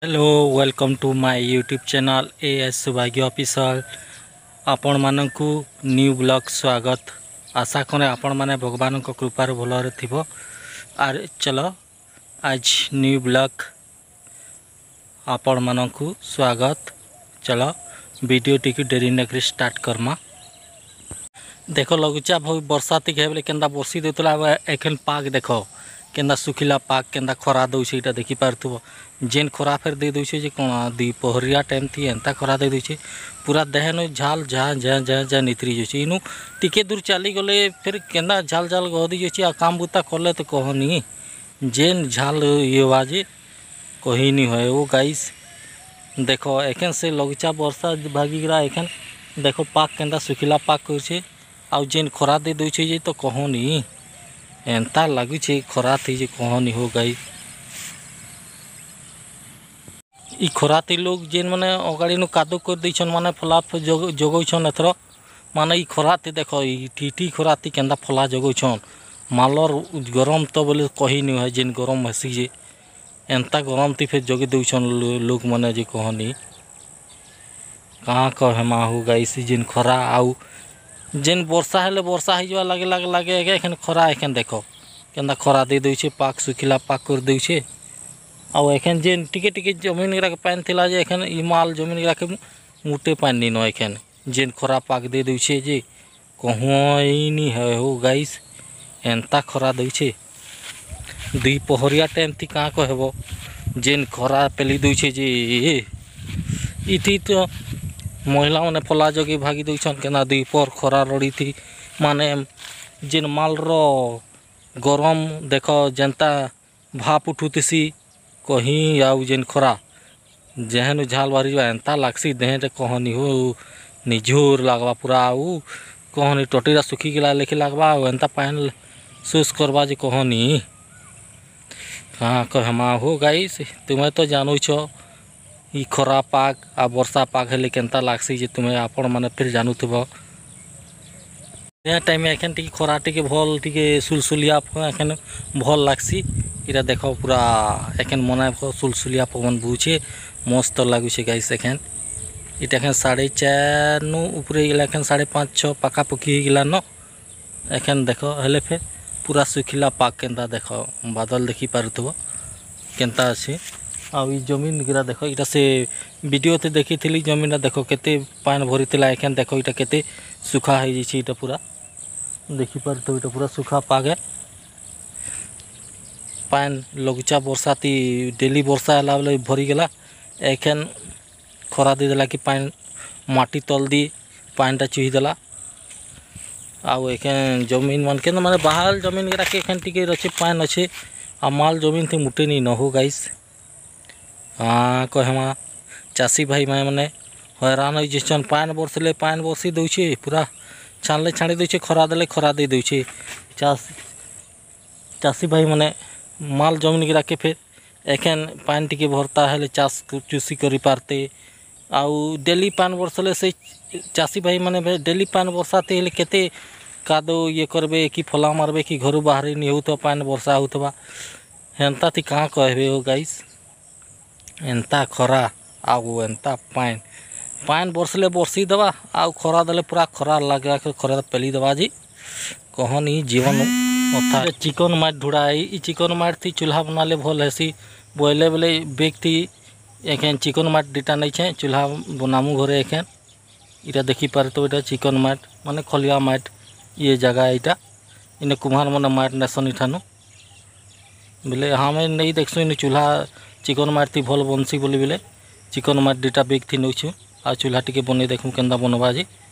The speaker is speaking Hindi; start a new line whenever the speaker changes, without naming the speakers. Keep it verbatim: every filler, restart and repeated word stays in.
Hello welcome to my YouTube channel A S Saubhagya official. आपण मानकु न्यू ब्लॉग स्वागत। आशा करे आपण माने भगवान को कृपार भलरे थिबो। आर चलो आज न्यू ब्लॉग आपण मानकु स्वागत। चलो वीडियो टी डेरी नकरी स्टार्ट करमा। देखो लघुचाप हो बरसा ती घेबले केंदा बरसी देतला एखन पाग देखो केंदा सुखिला पाग केंदा खरा दउछे इटा देखि पारथुबो। जेन खरा फेर दे दउछे जे कोन दी पहरिया टाइम थी एंता खरा दे दउछे पूरा देहनो झाल झा झा झा झा नितरी जछे। इनु टिके दूर चली गले फिर केंदा झाल झाल गदी जछे आ काम बुता करले तो कहनी जेन झाल ये बाजे कही नहीं होय। ओ गाइस देखो एखन से लगचा वर्षा भागी गिरा एखन देखो पाक केंदा सुखिला पाक करछे आ जेन खरा दे दउछे जे तो कहनी एंता लगुचे खरा थी जे कहनी हो गई। इ खरा थी लोग जेन माने अगाड़ी नु कादो कर दैछन माने फलाप जगौछन एथरो माने इ खरा थी देखो इ टीटी खरा थी केंदा फला जगौछन मालर गरम तो बोले कही नहीं है जेन गरम हसी जे एंता गरम थी फिर जगे दउछन लोग माने जे कहनी कहाँ कहमा हो गई सी जेन खरा आउ जेन वर्षा हेले वर्षा हो लगे लगे लगे एखन खरा एखन देखो केंदा खरा दे दउछे पाक सुखिला पाक कर दउछे आउ एखन जेन टिके टिके जमीन गिरा के पानी थिला जे एखन इ माल जमीन गिरा के मुटे पानी न एखन जेन खरा पाक दे दउछे जे कहनी है हो गाइस एंता खरा दउछे दुई पहरिया टाइम थी कहाँ कहबो जेन खरा पेली दउछे जे इथि तो महिला मैंने फला जगे भागी दउछन केना दुई पर खरा रड़ी थी माने जेन माल रो गरम देखो जनता भाप उठुतसी कहीं आउ जेन खरा जेहन झाल बारी एंता लागसी देह कहनी हो निझोर लागवा पूरा आउ कहनी टटीरा सुखी गला लेखि लागवा एंता पान सुस करवा जे कहनी हाँ कहमा हो गाइस तुम्हें तो जानु छो इ खरा पाग आ वर्षा पाग हेले केंता लागसी जे तुम्हें आपण माने फिर जानुथबो। ए टाइम एखन टिके खरा टिके भल टिके सुलसुलिया एखन भल लागसी इरा देखो पूरा एखन मना सुलसुलिया पवन बुझे मस्त लागुछे गाइस। एखन इटा एखन साढ़े चार नु ऊपरे गेला एखन साढ़े पाँच छः पाका पकी गेला न एखन देखो हेले फे पूरा सुखिला पाक केंता देखो बादल देखि पारुथबो केंता अछि आ जमीन गिरा देखो इटा से वीडियो ते देखी थी जमीन देखो केते पान भरी थिला एखन देखो इटा केते सुखा हो जाइए इटा पूरा देखि पार तो इटा पूरा सुखा पागे पान लगचा वर्षा ती डेली वर्षा हला बेले भरी गला एखन खरा दे देला कि पान माटी तल दी पानटा चुही देला आउ एखन जमीन मन के माने बाहर जमीन गिरा के एखन टिके रचे पान अच्छे आ माल जमीन थी मुटे नहीं न हो गाइस। हाँ कहमा चाषी भाई मैं मैंने हैरान हो जन पान बरसले पान बरसी दउछे पूरा छानले छाणी दउछे खरा देले खरा दे दउछे चाषी चाषी भाई मैंने माल जमीन गिरा के फिर एखन पान टिके भरता हेले चाष चूसी करि पारते आउ डेली पान बरसले से चाषी भाई मैंने डेली पान बरसाते हेले केते कादो ये करबे कि फला मारबे कि घर बाहर नहीं हो तो पान बरसा होतबा हेंता थी कहाँ कहबे हो गाइस एंता खरा आउ एंता पान पान बरसले बरसी दवा आउ खरा देले पूरा खरा लगा के खरा पेली दवा जी कहनी जीवन अथा चिकन माट ढुड़ाई इ चिकन माट थी चूल्हा बनाले भल हेसी बोले बेले बेग थी एखन चिकन माट डिटा नहीं छे चूल्हा बनामु घरे एखन इटा देखि पारे तो इटा चिकन माट माने खलिया माट ये जगह इटा इने कुम्हार माने माट नेसन इठानु बोले हमें नहीं देखसु इन चूल्हा चिकन माट थी भल बनसी बोली बोले चिकन माट डिटा बेग थी नौछु आ चूल्हा टिके बने देखूँ केंदा बनवा जी।